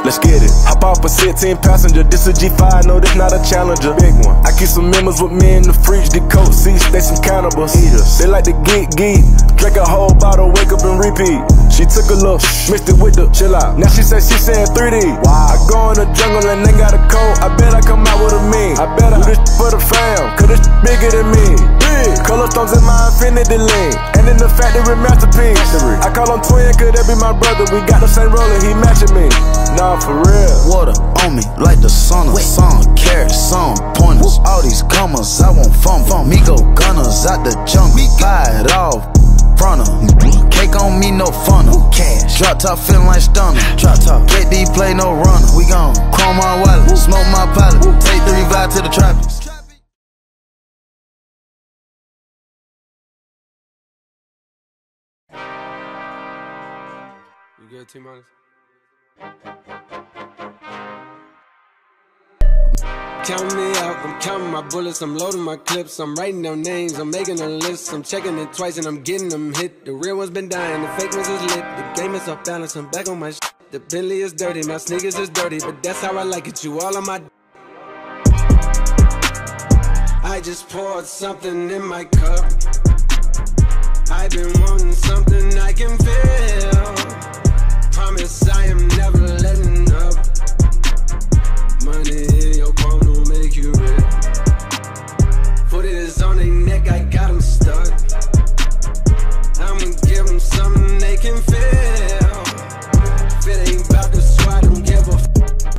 let's get it. Hop off a 16 passenger, this a G5, no, this not a Challenger. Big one. I keep some members with me in the fridge, get coat seats, they some cannibals. Eaters. They like to geek, drink a whole bottle, wake up and repeat. She took a look, mixed it with the chill out. Now she said she saying 3D. Wow. I go in the jungle and they got a coat, I bet I come out with a mean. I bet I do this for the fam, cause this bigger than me. Big. Color stones in my infinity lane, and in the factory masterpiece. I call him twin, could that be my brother? We got the same roller, he matching me. Nah, for real. Water on me like the sun, some carrots, some pointers. All these commas, I want fun. Me go gunners out the jungle, buy it off. Cake on me, no funnel. Cash. Drop top feeling like stunner. Drop top. KD play no runner. We gon' chrome my wallet, smoke my pilot. Take 3 vibe to the tropics. You good, T-Minus? Count me out, I'm counting my bullets, I'm loading my clips, I'm writing down names, I'm making a list, I'm checking it twice and I'm getting them hit. The real one's been dying, the fake ones is lit, the game is off balance, I'm back on my shit. The Bentley is dirty, my sneakers is dirty, but that's how I like it, you all on my I just poured something in my cup. I've been wanting something I can feel. Promise I am never letting up. Money in your palm don't make you rich. Foot is on their neck, I got them stuck. I'ma give them something they can feel. If it ain't about the swat, don't give a f.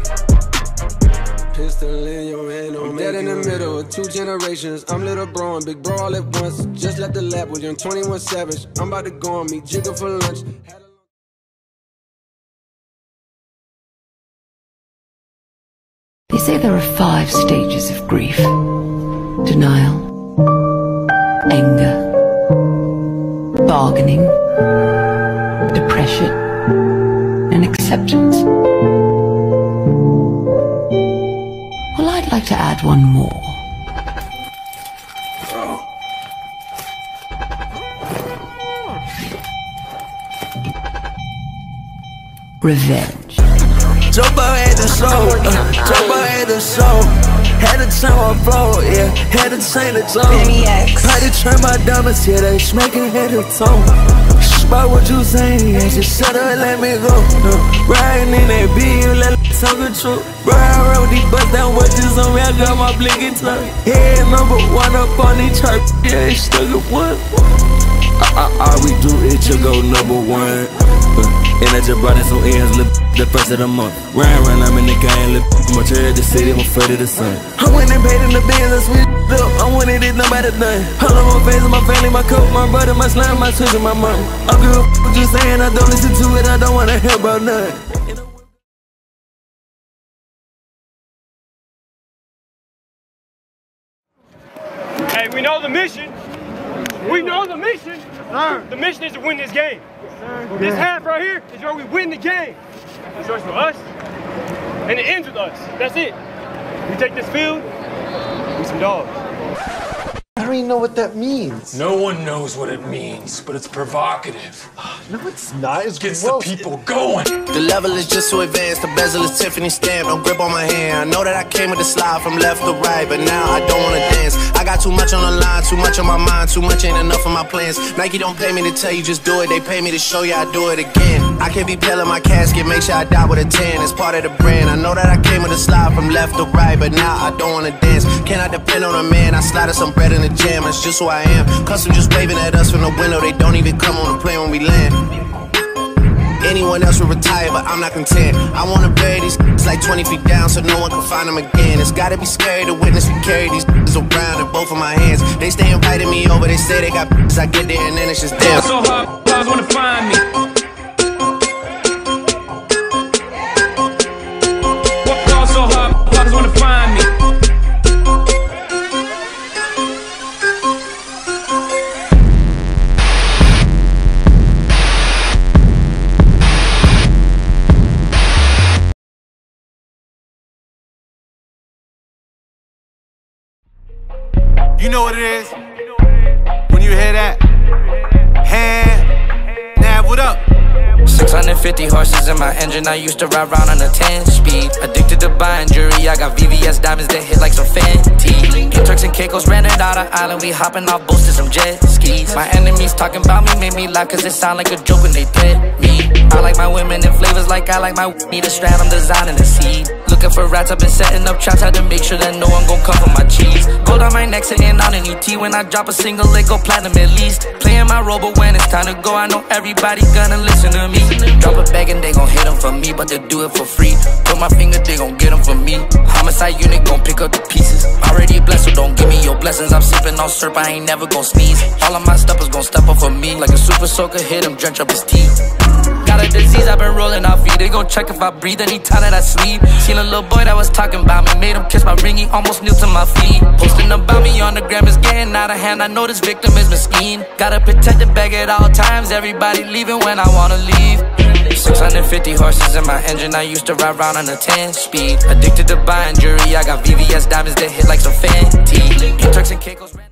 Pistol in your hand, don't make you in the middle of 2 generations. I'm little bro and big bro all at once. Just left the lab with young 21 Savage. I'm about to go on me, jigger for lunch. They say there are 5 stages of grief: denial, anger, bargaining, depression, and acceptance. Well, I'd like to add one more. Revenge. Jump out at the show, jump out at the show. Had to turn my flow, yeah, had to change the tone. Had to turn my diamonds, yeah, they smacking head to toe. About what you saying, yeah, just shut up and let me go. Riding in that beat, you let me talk the truth. Bro, I rode these bust down watches on me, I got my blinking tongue. Head number 1 up on these charts, yeah, it's stuck at 1. All we do is just go number 1. And I just brought in some ends, the first of the month. Ryan, I'm in the game, I'm at the city, I'm afraid of the sun. I went and paid in the bands, I switched up, I wanted it, nobody done. All on my face, my family, my coat, my brother, my slime, my twins, and my mom. I grew up what you saying, I don't listen to it, I don't wanna hear about none. Hey, we know the mission. We know the mission. The mission is to win this game. This half right here is where we win the game. It starts with us, and it ends with us. That's it. We take this field, we some dogs. I don't even know what that means. No one knows what it means, but it's provocative. No, it's not. It gets the people going. The level is just so advanced. The bezel is Tiffany stamped. No grip on my hand. I know that I came with the slide from left to right, but now I don't wanna dance. I got too much on the line, too much on my mind, too much ain't enough of my plans. Nike don't pay me to tell you just do it. They pay me to show you I do it again. I can't be pale in my casket. Make sure I die with a 10. It's part of the brand. I know that I came with a slide from left to right, but now I don't wanna dance. Can I depend on a man? I slide some bread in the jam. That's just who I am. Custom just waving at us from the window. They don't even come on the plane when we land. Anyone else would retire, but I'm not content. I wanna bury these like 20 feet down so no one can find them again. It's gotta be scary to witness me carry these around in both of my hands. They stay inviting me over, they say they got I get there and then it's just damn. So hard, guys wanna find me. What so hard, guys wanna find me. You know what it is when you hear that hand. Nav, what up? 650 horses in my engine, I used to ride around on a 10-speed. Addicted to buying jewelry, I got VVS diamonds that hit like some Fenty. In Turks and Caicos, rented out an island, we hopping off boats to some jet skis. My enemies talking about me made me laugh cause it sound like a joke when they dead me. I like my women in flavors like I like my need a strand, I'm designing the seed. Looking for rats, I've been setting up traps, had to make sure that no one gon' come for my cheese. Gold on my neck, sitting on an ET. When I drop a single, it go platinum at least. Playing my role, but when it's time to go, I know everybody gonna listen to me. Drop a bag and they gon' hit them for me, but they do it for free. Put my finger, they gon' get them for me. Homicide unit gon' pick up the pieces. Already blessed, so don't give me your blessings. I'm sipping on syrup, I ain't never gon' sneeze. All of my steppers gon' step up for me. Like a super soaker, hit him, drench up his teeth. Got a disease, I've been rolling off feet. They gon' check if I breathe anytime that I sleep. Seen a little boy that was talking about me, made him kiss my ring, he almost kneel to my feet. Posting about me on the gram is getting out of hand, I know this victim is mesquite. Gotta protect the bag at all times, everybody leaving when I wanna leave. 650 horses in my engine, I used to ride around on a 10-speed. Addicted to buying jewelry, I got VVS diamonds that hit like some Fenty. In Turks and Caicos.